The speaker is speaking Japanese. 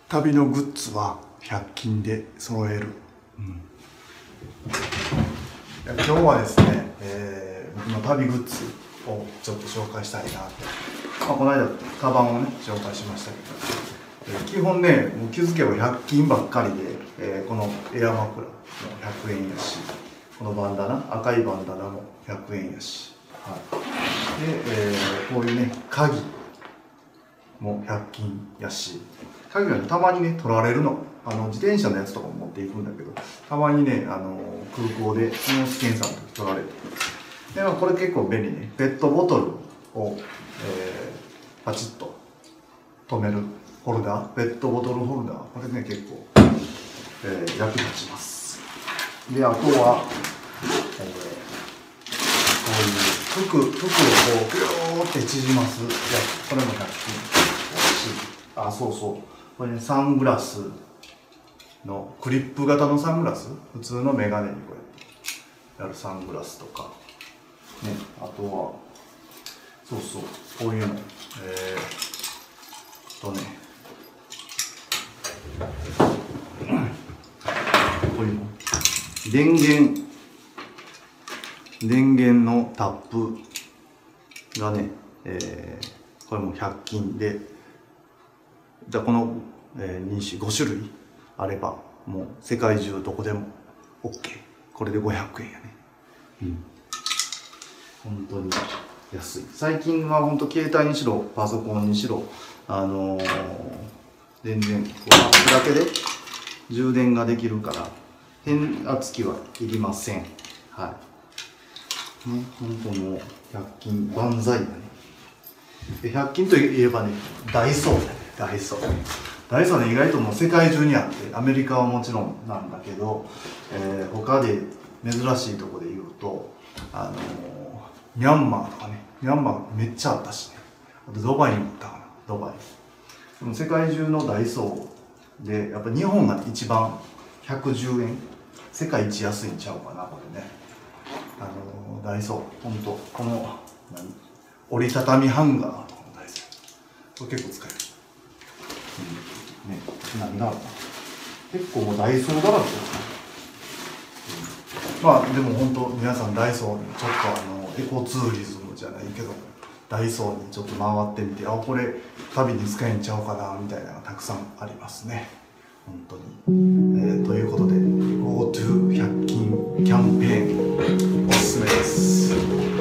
旅のグッズは100均で揃える、今日はですね、僕の旅グッズをちょっと紹介したいなと、この間カバンをね紹介しましたけど、基本ねもう気づけば100均ばっかりで、このエア枕も100円やし、このバンダナ、赤いバンダナも100円やし、で、こういうね鍵も100均やし、鍵はねたまにね取られるの。自転車のやつとかも持っていくんだけど、たまにね空港で荷物検査の時取られて、で、これ結構便利ね。ペットボトルを、パチッと止めるホルダー、ペットボトルホルダー、これね結構、役立ちます。で、あとは、こういう服をこうピューって縮ますやつ、これも100均。そうそう、これねサングラスのクリップ型のサングラス、普通のメガネにこうやってやるサングラスとかね、あとはそうそう、こういうのね、こういうの電源のタップがね、これも100均で、じゃあこの、5種類あればもう世界中どこでも OK。 これで500円やね。本当に安い。最近は本当携帯にしろパソコンにしろ全然こうアップだけで充電ができるから変圧器はいりません。はいね、本当もう100均万歳だね。100均といえばね、ダイソーだね。ダイソーね、意外ともう世界中にあって、アメリカはもちろんなんだけど、他で珍しいとこで言うとミャンマーとかね、ミャンマーめっちゃあったしね、あとドバイにもあったかな。ドバイでも世界中のダイソーでやっぱ日本が一番110円、世界一安いんちゃうかなこれね。ダイソー本当、この折りたたみハンガーとかのダイソー、これ結構使える。何があるかな、結構もうダイソーだらけですね。でも本当皆さんダイソーにちょっとエコツーリズムじゃないけど、ダイソーにちょっと回ってみて、これ旅に使えんちゃうかなみたいなのがたくさんありますね。本当に、ということで GoTo100 均キャンペーンおすすめです。